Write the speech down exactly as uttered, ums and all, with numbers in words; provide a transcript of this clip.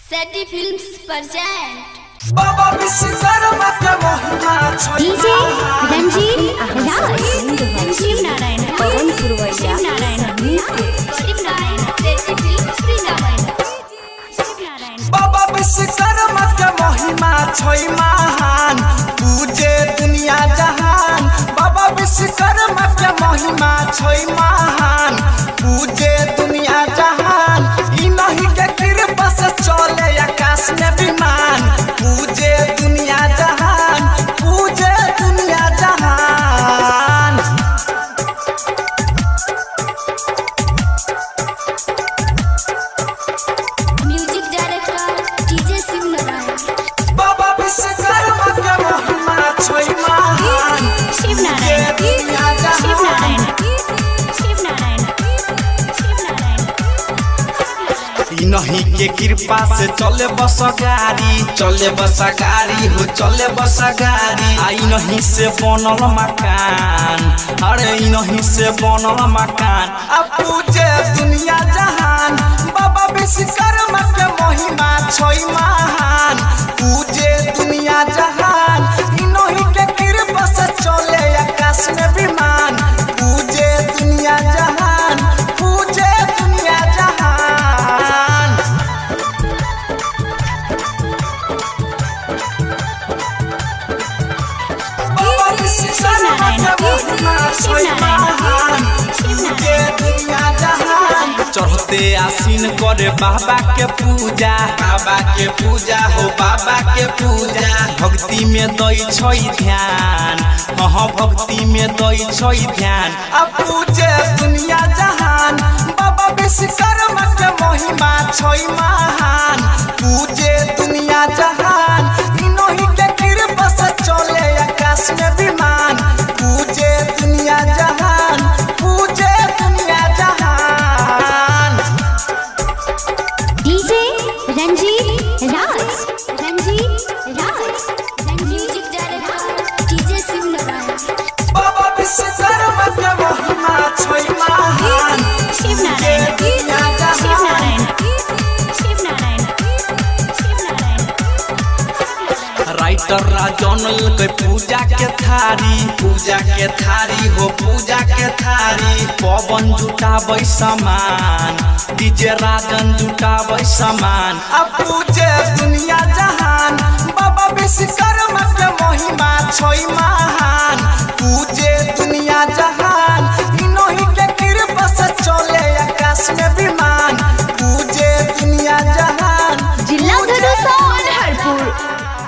सेटी films present बाबा विश्वकर्मा के महिमा डीजे रंजीत राज शिव नारायण पवन पुरवैया शिव नारायण शिव नारायण सेटी फिल्म्स सीतामढ़ी शिव नारायण बाबा विश्वकर्मा के महिमा छै महान पूजे दुनिया जहान। बाबा विश्वकर्मा के महिमा छै महान पूजे दुनिया जहान। ई नहीं के कृपा से चले आकाश में विमान पूजे दुनिया जहान पूजे दुनिया जहान। Music director DJ Shiv Narayan बाबा विश्वकर्मा के महिमा छै महान शिव नारायण दुनिया शिव जहान। नारायण शिव नारायण शिव नारायण ई नहीं के कृपा से चले बस गाड़ी चले बस गाड़ी हो चले बस गाड़ी। आई नहीं से बनल मकान अरे ई नहीं से बनल मकान अब पूजे दुनिया जहान। बाबा विश्वकर्मा के महिमा छै महान पूजे दुनिया जहान। ई नहीं के कृपा से चले आकाश में विमान पूजे दुनिया जहान पूजे दुनिया जहान। बाबा विश्वकर्मा के महिमा छै महान पूजे दुनिया जहान। चढ़ते आसीन करे बाबा के पूजा बाबा के पूजा हो बाबा के पूजा। भक्ति में दई छै ध्यान हाँ भक्ति में दई छै ध्यान अब पूजे दुनिया जहान। बाबा विश्वकर्मा के महिमा छै महान पूजे दुनिया जहान। ई नहीं के कृपा से चले आकाश में विमान पूजे दुनिया जहान पूजे दुनिया जहान। DJ Ranjeet Raj Ranjeet Raj music director DJ Shiv Narayan बाबा विश्वकर्मा के महिमा छै महान शिव पूजे नारायण दुनिया शिव जहान। नारायण शिव नारायण शिव नारायण राइटर राजन के पूजा के थारी पूजा के थारी हो पूजा के थारी। पवन जुटाबै सामान डीजे राजन जुटाबै सामान अब पूजे दुनिया जहान। बाबा विश्वकर्मा के महिमा छै महान पूजे दुनिया जहान। ई नहीं के कृपा से चले आकाश में विमान पूजे दुनिया जहान जिला धनुषा हरपुर।